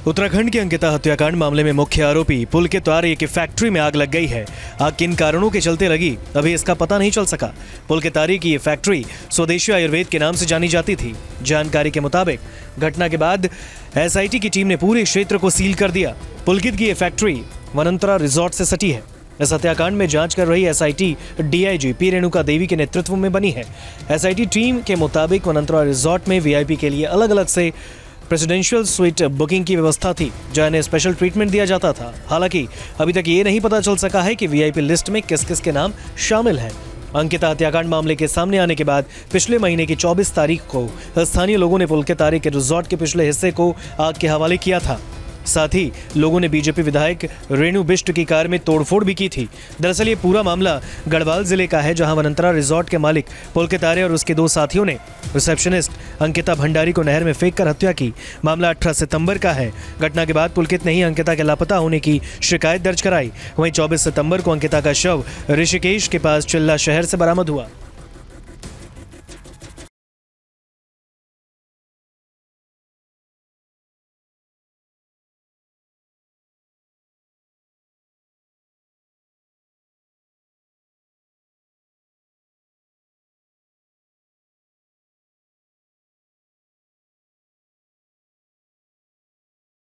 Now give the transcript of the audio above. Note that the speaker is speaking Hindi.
उत्तराखंड के अंकिता हत्याकांड मामले में मुख्य आरोपी पुलकित आर्य की फैक्ट्री में आग लग गई है। आग किन कारणों के चलते लगी अभी इसका पता नहीं चल सका। पुलकित आर्य की ये फैक्ट्री स्वदेशी आयुर्वेद के नाम से जानी जाती थी। जानकारी के मुताबिक घटना के बाद एसआईटी की टीम ने पूरे क्षेत्र को सील कर दिया। पुलकित की ये फैक्ट्री वनंतरा रिजॉर्ट से सटी है। इस हत्याकांड में जांच कर रही SIT DIG P Renuka Devi के नेतृत्व में बनी है। एसआईटी टीम के मुताबिक वनंतरा रिजॉर्ट में वीआईपी के लिए अलग अलग से प्रेसिडेंशियल स्वीट बुकिंग की व्यवस्था थी, जहां इन्हें स्पेशल ट्रीटमेंट दिया जाता था। हालांकि अभी तक ये नहीं पता चल सका है कि वीआईपी लिस्ट में किस किस के नाम शामिल हैं। अंकिता हत्याकांड मामले के सामने आने के बाद पिछले महीने की 24 तारीख को स्थानीय लोगों ने पुलकित आर्य के रिजॉर्ट के पिछले हिस्से को आग के हवाले किया था। साथ ही लोगों ने बीजेपी विधायक रेणु बिष्ट की कार में तोड़फोड़ भी की थी। दरअसल ये पूरा मामला गढ़वाल जिले का है, जहां वनंतरा रिजॉर्ट के मालिक पुलकित आर्य और उसके दो साथियों ने रिसेप्शनिस्ट अंकिता भंडारी को नहर में फेंक कर हत्या की। मामला 18 सितंबर का है। घटना के बाद पुलकित ने ही अंकिता के लापता होने की शिकायत दर्ज कराई। वहीं 24 सितंबर को अंकिता का शव ऋषिकेश के पास चिल्ला शहर से बरामद हुआ।